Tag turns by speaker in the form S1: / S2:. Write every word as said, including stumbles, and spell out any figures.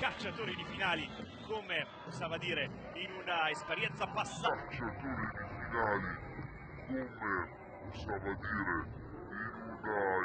S1: cacciatori di finali, come osava dire in una esperienza passata.
S2: Cacciatori di finali, come osava dire in una